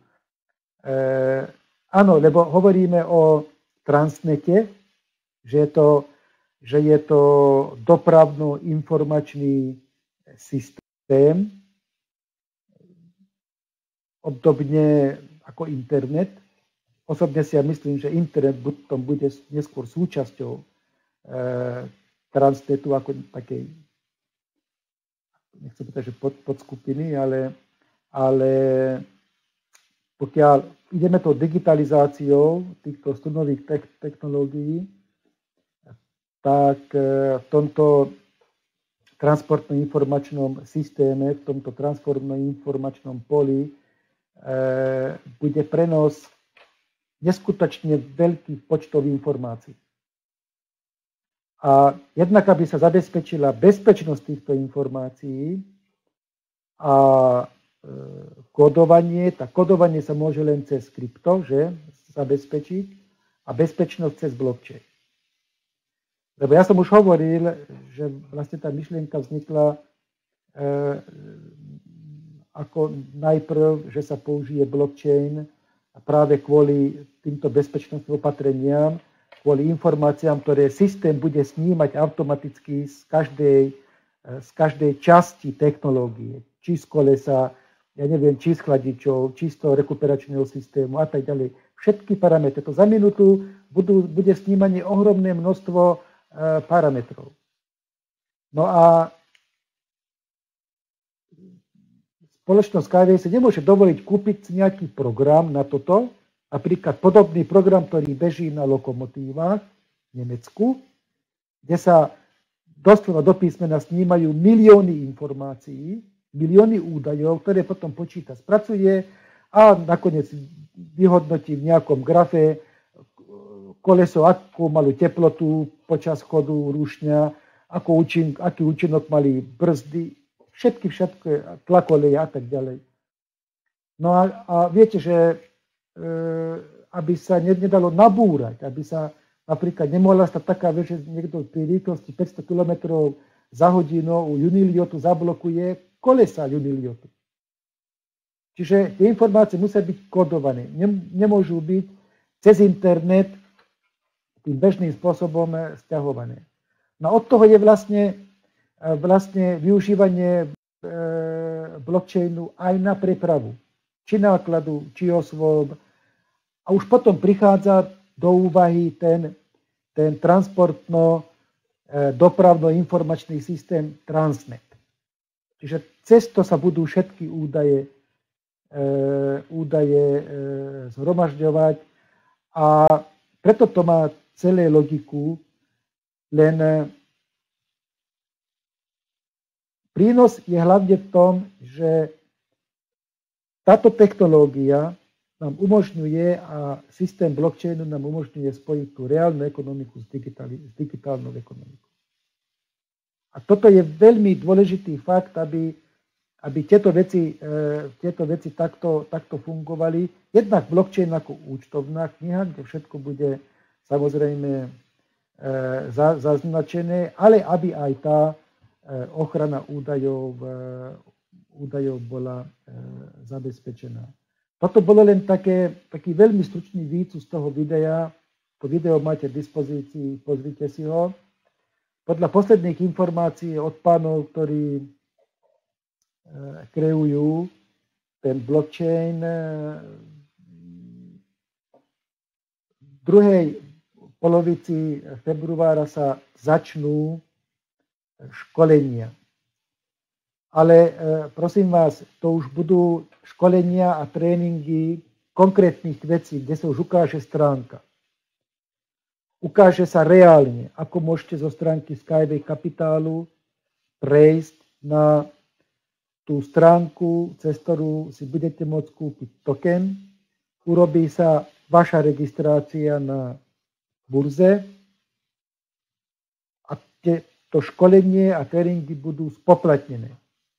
A: Áno, lebo hovoríme o transnete, že je to, že je to dopravno-informačný systém, obdobne ako internet. Osobne si ja myslím, že internet potom bude neskôr súčasťou e, transnetu ako takej, nechcem povedať, že pod, podskupiny, ale, ale pokiaľ ideme tou digitalizáciou týchto strunových technológií, tak v tomto transportno-informačnom systéme, v tomto transformno-informačnom poli bude prenos neskutočne veľkých počtov informácií. A jednak, aby sa zabezpečila bezpečnosť týchto informácií a kódovanie, tak kódovanie sa môže len cez krypto, že zabezpečiť, a bezpečnosť cez blockchain. Lebo ja som už hovoril, že vlastne tá myšlienka vznikla e, ako najprv, že sa použije blockchain práve kvôli týmto bezpečnostným opatreniam, kvôli informáciám, ktoré systém bude snímať automaticky z každej, z každej časti technológie. Či z kolesa, ja neviem, či z chladičov, či z toho rekuperačného systému a tak ďalej. Všetky parametre. To za minútu budú, bude snímanie ohromné množstvo e, parametrov. No a spoločnosť Skyway si nemôže dovoliť kúpiť si nejaký program na toto, napríklad podobný program, ktorý beží na lokomotívach v Nemecku, kde sa doslova do písmena snímajú milióny informácií, milióny údajov, ktoré potom počíta, spracuje a nakoniec vyhodnotí v nejakom grafe koleso, akú malú teplotu počas chodu rušňa, aký, účin, aký účinok mali brzdy, všetky, všetko, tlakoleje a tak ďalej. No a, a viete, že aby sa nedalo nabúrať, aby sa napríklad nemohla stať taká vec, že niekto pri rýchlosti päťsto kilometrov za hodinu u Uniliotu zablokuje kolesa Uniliotu. Čiže tie informácie musia byť kodované. Nemôžu byť cez internet tým bežným spôsobom stiahované. No od toho je vlastne, vlastne využívanie blockchainu aj na prepravu. Či nákladu, či osôb. A už potom prichádza do úvahy ten, ten transportno-dopravno-informačný systém Transnet. Čiže cez to sa budú všetky údaje, e, údaje e, zhromažďovať a preto to má celé logiku, len prínos je hlavne v tom, že táto technológia nám umožňuje a systém blockchainu nám umožňuje spojiť tú reálnu ekonomiku s, s digitálnou ekonomikou. A toto je veľmi dôležitý fakt, aby, aby tieto veci, e, tieto veci takto, takto fungovali. Jednak blockchain ako účtovná kniha, kde všetko bude samozrejme e, za, zaznačené, ale aby aj tá e, ochrana údajov e, údajov bola e, zabezpečená. Toto bolo len také, taký veľmi stručný výcud z toho videa. To video máte v dispozícii, pozrite si ho. Podľa posledných informácií od pánov, ktorí e, kreujú ten blockchain, e, v druhej polovici februára sa začnú školenia. Ale prosím vás, to už budú školenia a tréningy konkrétnych vecí, kde sa už ukáže stránka. Ukáže sa reálne, ako môžete zo stránky Skyway Kapitálu prejsť na tú stránku, cez ktorú si budete môcť kúpiť token. Urobí sa vaša registrácia na burze a to školenie a tréningy budú spoplatnené.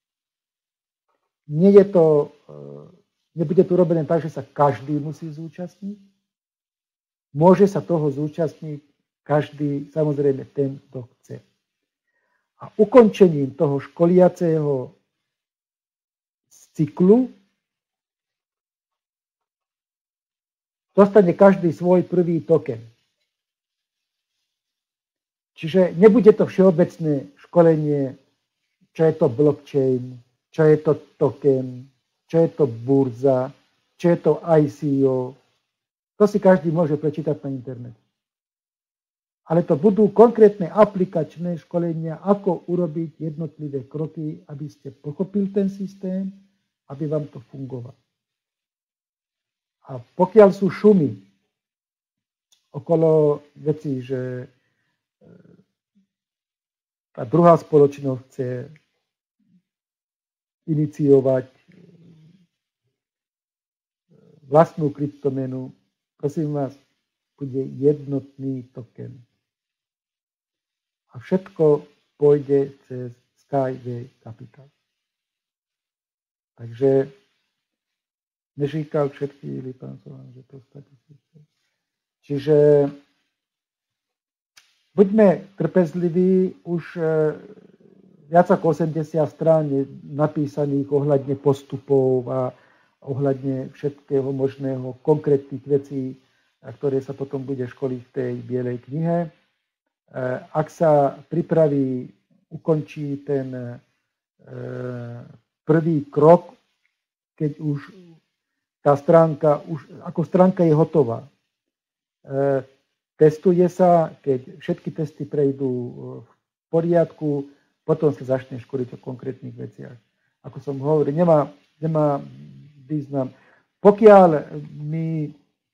A: Nie je to, nebude to robené tak, že sa každý musí zúčastniť. Môže sa toho zúčastniť každý, samozrejme ten, kto chce. A ukončením toho školiaceho cyklu dostane každý svoj prvý token. Čiže nebude to všeobecné školenie, čo je to blockchain, čo je to token, čo je to burza, čo je to í cé ó. To si každý môže prečítať na internete. Ale to budú konkrétne aplikačné školenia, ako urobiť jednotlivé kroky, aby ste pochopili ten systém, aby vám to fungovalo. A pokiaľ sú šumy okolo vecí, že tá druhá spoločnosť chce iniciovať vlastnú kryptomenu, prosím vás, bude jednotný token. A všetko pôjde cez Skyway Capital. Takže neříkal před chvíli pán Solán, že to statisíce. Čiže buďme trpezliví, už viac ako osemdesiat strán je napísaných ohľadne postupov a ohľadne všetkého možného, konkrétnych vecí, ktoré sa potom bude školiť v tej bielej knihe. Ak sa pripraví, ukončí ten prvý krok, keď už tá stránka, už, ako stránka je hotová. Testuje sa, keď všetky testy prejdú v poriadku, potom sa začne školiť o konkrétnych veciach. Ako som hovoril, nemá, nemá význam. Pokiaľ mi e,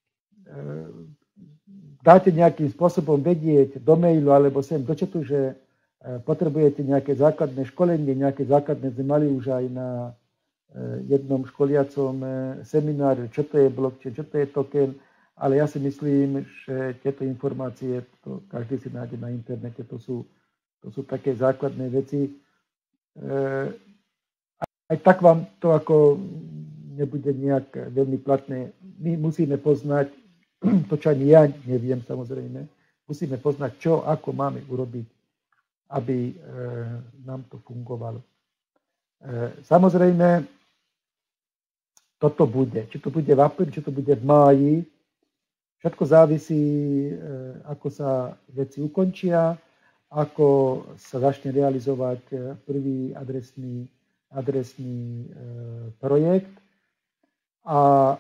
A: dáte nejakým spôsobom vedieť do mailu alebo sem do chatu, že e, potrebujete nejaké základné školenie, nejaké základné sme mali už aj na e, jednom školiacom e, seminári, čo to je blockchain, čo to je token, ale ja si myslím, že tieto informácie, to každý si nájde na internete, to sú, to sú také základné veci. E, aj tak vám to ako nebude nejak veľmi platné. My musíme poznať, to čo ani ja neviem samozrejme, musíme poznať, čo, ako máme urobiť, aby e, nám to fungovalo. E, samozrejme, toto bude. Či to bude v apríli, či to bude v máji, všetko závisí, e, ako sa veci ukončia, ako sa začne realizovať prvý adresný, adresný e, projekt. A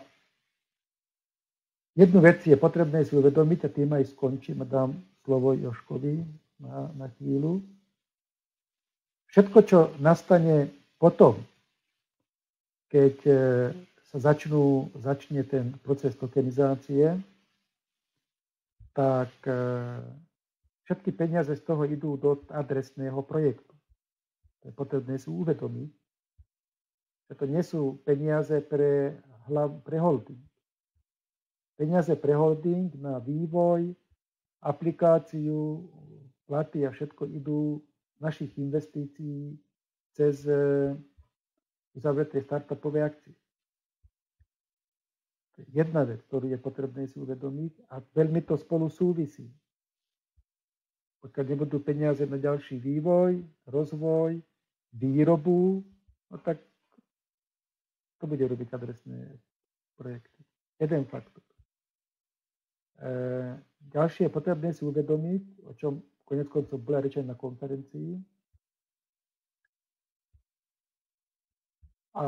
A: jednu vec je potrebné si uvedomiť, a tým aj skončím a dám slovo Jožkovi na, na chvíľu. Všetko, čo nastane potom, keď sa začnú, začne ten proces tokenizácie, tak všetky peniaze z toho idú do adresného projektu. To je potrebné si uvedomiť. To nie sú peniaze pre, hlav, pre holding. Peniaze pre holding na vývoj, aplikáciu, platy a všetko idú našich investícií cez uzavreté startupové akcie. To je jedna vec, ktorú je potrebné si uvedomiť a veľmi to spolu súvisí. Pokiaľ nebudú peniaze na ďalší vývoj, rozvoj, výrobu, no tak to bude robiť adresné projekty. Jeden faktor. E, ďalšie je potrebné si uvedomiť, o čom konec koncov bola reč na konferencii. A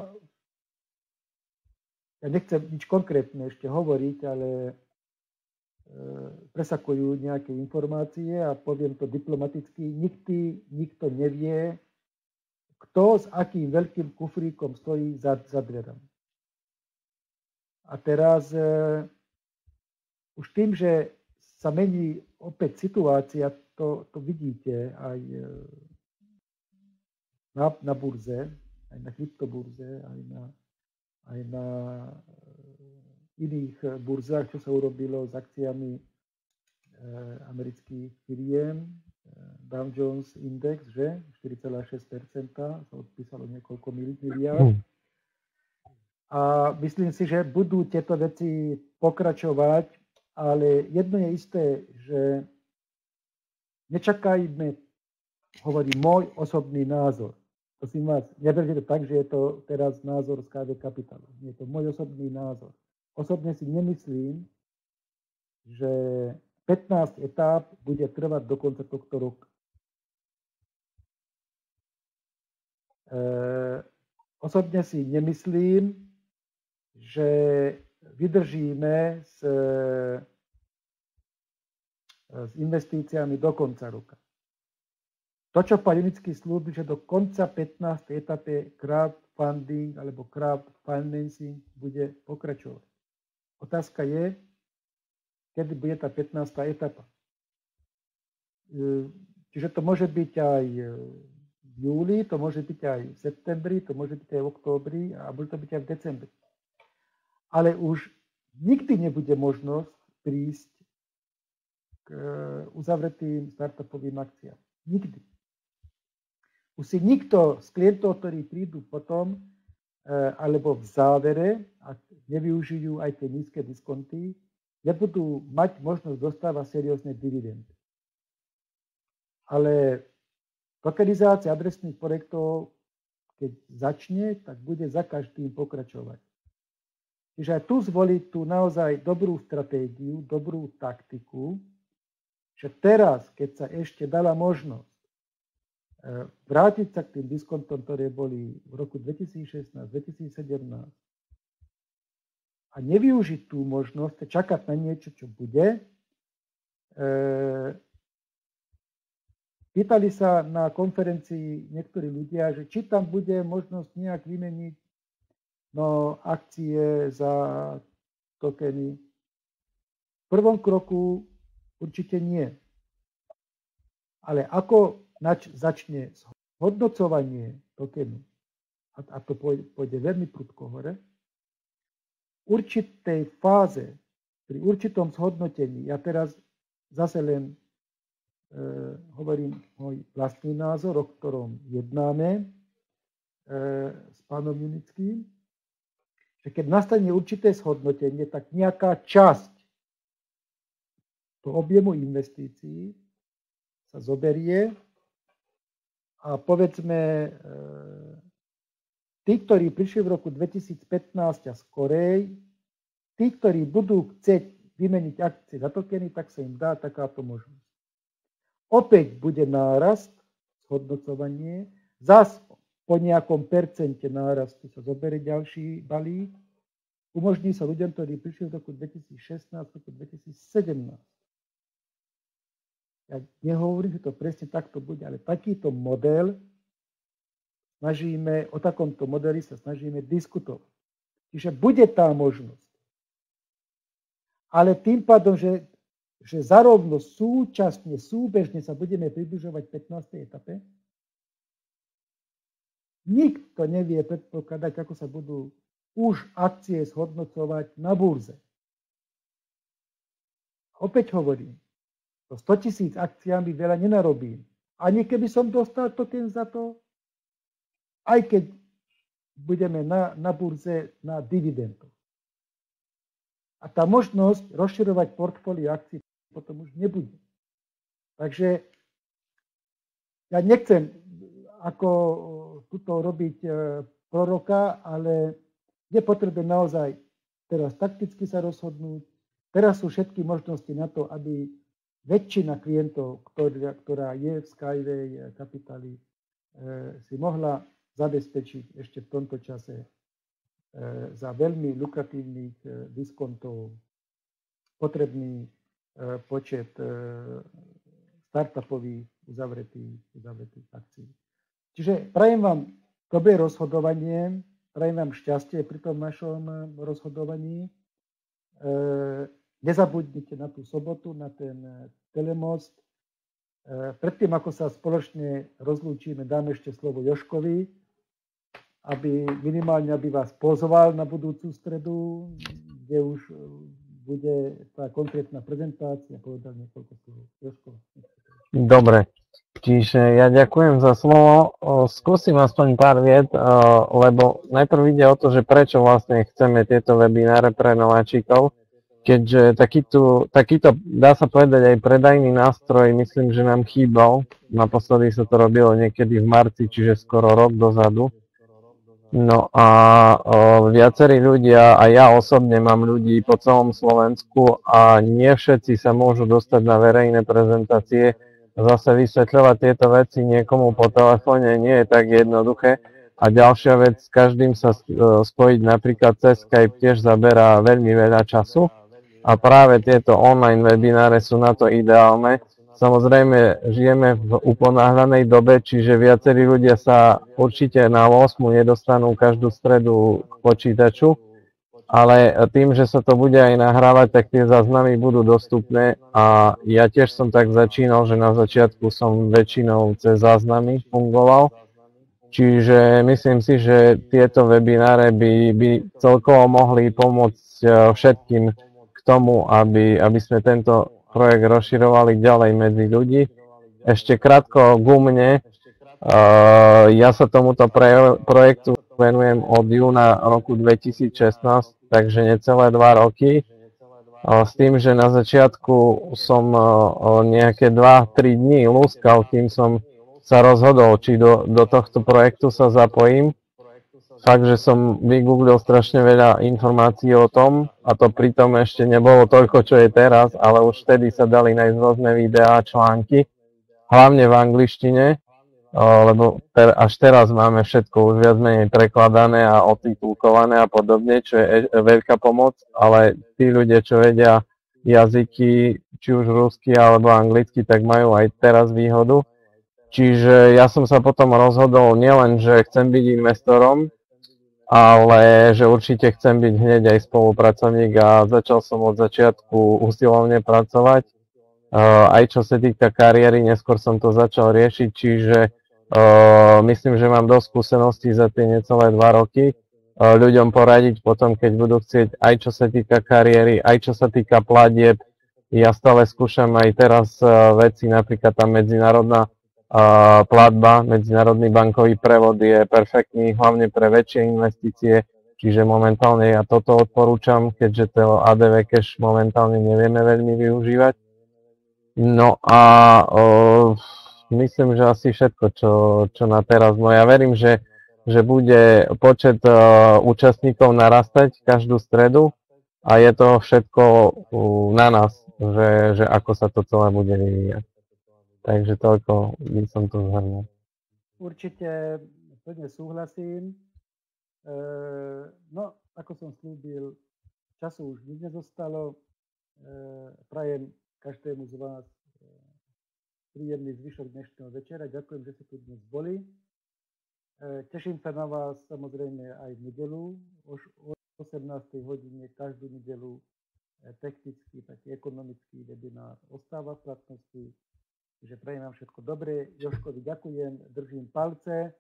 A: ja nechcem nič konkrétne ešte hovoriť, ale e, presakujú nejaké informácie a poviem to diplomaticky. Nikdy, nikto nevie, kto s akým veľkým kufríkom stojí za, za dverami. A teraz e, už tým, že sa mení opäť situácia, to, to vidíte aj e, na, na burze, aj na kryptoburze, aj na, aj na e, iných burzách, čo sa urobilo s akciami e, amerických firiem. Dow Jones Index, že? štyri celé šesť percenta sa odpísalo niekoľko miliárd. A myslím si, že budú tieto veci pokračovať, ale jedno je isté, že nečakajme, hovorí môj osobný názor. Prosím vás, neberte to tak, že je to teraz názor Skyway Capital. Je to môj osobný názor. Osobne si nemyslím, že pätnásť etáp bude trvať do konca tohto roka. E, osobne si nemyslím, že vydržíme s, s investíciami do konca roka. To, čo pán Junický slúbil, že do konca pätnástej etapy crowdfunding alebo crowdfinancing bude pokračovať. Otázka je, kedy bude tá pätnásta etapa. Čiže to môže byť aj v júli, to môže byť aj v septembri, to môže byť aj v októbri a môže to byť aj v decembri. Ale už nikdy nebude možnosť prísť k uzavretým startupovým akciám. Nikdy. Už si nikto z klientov, ktorí prídu potom, alebo v závere, ak nevyužijú aj tie nízke diskonty, nebudú mať možnosť dostávať seriózne dividendy. Ale tokenizácia adresných projektov, keď začne, tak bude za každým pokračovať. Čiže aj tu zvoliť tú naozaj dobrú stratégiu, dobrú taktiku, že teraz, keď sa ešte dala možnosť vrátiť sa k tým diskontom, ktoré boli v roku dvetisícšestnásť dvetisícsedemnásť a nevyužiť tú možnosť, čakať na niečo, čo bude. Pýtali sa na konferencii niektorí ľudia, že či tam bude možnosť nejak vymeniť no, akcie za tokeny. V prvom kroku určite nie. Ale ako nač začne zhodnocovanie tokenu, a to pôjde, pôjde veľmi prudko hore, v určitej fáze, pri určitom zhodnotení, ja teraz zase len e, hovorím môj vlastný názor, o ktorom jednáme e, s pánom Junickým, že keď nastane určité zhodnotenie, tak nejaká časť toho objemu investícií sa zoberie a povedzme, tí, ktorí prišli v roku dvetisícpätnásť a skorej, tí, ktorí budú chcieť vymeniť akcie za tokeny, tak sa im dá takáto možnosť. Opäť bude nárast, zhodnocovanie, zas po nejakom percente nárastu sa zoberie ďalší balík, umožní sa ľuďom, ktorí prišli v roku dvetisícšestnásť, v roku dvetisícsedemnásť. Ja nehovorím, že to presne takto bude, ale takýto model snažíme, o takomto modeli sa snažíme diskutovať. Čiže bude tá možnosť. Ale tým pádom, že, že zarovno súčasne, súbežne sa budeme približovať pätnástej etape, nikto nevie predpokladať, ako sa budú už akcie zhodnocovať na burze. Opäť hovorím, so stotisíc akciami veľa nenarobím. Ani keby som dostal token za to, aj keď budeme na, na burze na dividendu. A tá možnosť rozširovať portfólio akcií potom už nebude. Takže ja nechcem ako tuto robiť proroka, ale je potrebné naozaj teraz takticky sa rozhodnúť. Teraz sú všetky možnosti na to, aby väčšina klientov, ktorá, ktorá je v Skyway Capitali, si mohla zabezpečiť ešte v tomto čase za veľmi lukratívnych diskontov potrebný počet startupových uzavretých, uzavretých akcií. Čiže prajem vám dobré rozhodovanie, prajem vám šťastie pri tom našom rozhodovaní. Nezabudnite na tú sobotu, na ten telemost. Predtým, ako sa spoločne rozlúčime, dáme ešte slovo Jožkovi, aby minimálne aby vás pozval na budúcu stredu, kde už bude tá konkrétna prezentácia, povedal niekoľko slov. Jožko.
B: Dobre, čiže ja ďakujem za slovo. Skúsim aspoň pár viet, lebo najprv ide o to, že prečo vlastne chceme tieto webináre pre nováčikov. Keďže takýto, takýto, dá sa povedať, aj predajný nástroj, myslím, že nám chýbal. Naposledy sa to robilo niekedy v marci, čiže skoro rok dozadu. No a o, viacerí ľudia, a ja osobne mám ľudí po celom Slovensku a nie všetci sa môžu dostať na verejné prezentácie. Zase vysvetľovať tieto veci niekomu po telefóne nie je tak jednoduché. A ďalšia vec, s každým sa spojiť napríklad cez Skype tiež zaberá veľmi veľa času. A práve tieto online webináre sú na to ideálne. Samozrejme, žijeme v uponáhľanej dobe, čiže viacerí ľudia sa určite na ôsmu nedostanú každú stredu k počítaču. ale tým, že sa to bude aj nahrávať, tak tie záznamy budú dostupné a ja tiež som tak začínal, že na začiatku som väčšinou cez záznamy fungoval. Čiže myslím si, že tieto webináre by, by celkovo mohli pomôcť všetkým k tomu, aby, aby sme tento projekt rozširovali ďalej medzi ľudí. Ešte krátko ku mne. Ja sa tomuto projektu venujem od júna roku dvetisícšestnásť, takže necelé dva roky. S tým, že na začiatku som nejaké dva tri dní lúskal, kým som sa rozhodol, či do, do tohto projektu sa zapojím. Fakt, že som vygooglil strašne veľa informácií o tom a to pritom ešte nebolo toľko, čo je teraz, ale už vtedy sa dali nájsť rôzne videá a články, hlavne v angličtine, lebo ter, až teraz máme všetko už viac menej prekladané a otitulkované a podobne, čo je veľká pomoc, ale tí ľudia, čo vedia jazyky, či už rusky alebo anglicky, tak majú aj teraz výhodu. Čiže ja som sa potom rozhodol nielen, že chcem byť investorom, ale že určite chcem byť hneď aj spolupracovník a začal som od začiatku usilovne pracovať. Uh, aj čo sa týka kariéry, neskôr som to začal riešiť, čiže uh, myslím, že mám dosť skúseností za tie necelé dva roky. Uh, ľuďom poradiť potom, keď budú chcieť, aj čo sa týka kariéry, aj čo sa týka platieb. Ja stále skúšam aj teraz uh, veci, napríklad tá medzinárodná Uh, platba, medzinárodný bankový prevod je perfektný, hlavne pre väčšie investície, čiže momentálne ja toto odporúčam, keďže to á dé vé Cash momentálne nevieme veľmi využívať. No a uh, myslím, že asi všetko, čo, čo na teraz. No ja verím, že, že bude počet uh, účastníkov narastať každú stredu a je to všetko uh, na nás, že, že ako sa to celé bude vyvíjať. Takže toľko by som to zhrnul.
A: Určite plne súhlasím. E, no, ako som slúbil, času už nič nezostalo. E, prajem každému z vás príjemný zvyšok dnešného večera. Ďakujem, že ste tu dnes boli. E, teším sa na vás samozrejme aj v nedelu. O osemnástej hodine každú nedelu e, technický, taký ekonomický webinár ostáva v platnosti. Takže prajem vám všetko dobré. Jožkovi ďakujem, držím palce e,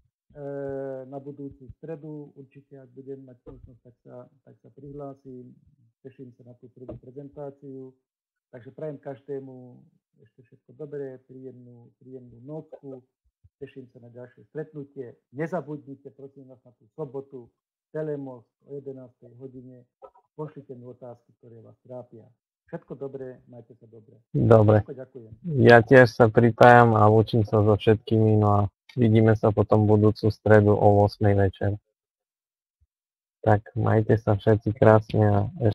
A: na budúcu stredu. Určite, ak budem mať možnosť, tak sa, tak sa prihlásim. Teším sa na tú prvú prezentáciu. Takže prajem každému ešte všetko dobré, príjemnú, príjemnú nocku. Teším sa na ďalšie stretnutie. Nezabudnite, prosím vás, na tú sobotu Telemost o jedenástej hodine. Pošlite mi otázky, ktoré vás trápia. Všetko dobré, majte sa dobre.
B: Dobre.
A: Ďakujem.
B: Ja tiež sa pripájam a učím sa so všetkými, no a vidíme sa potom budúcu stredu o ôsmej večer. Tak majte sa všetci krásne a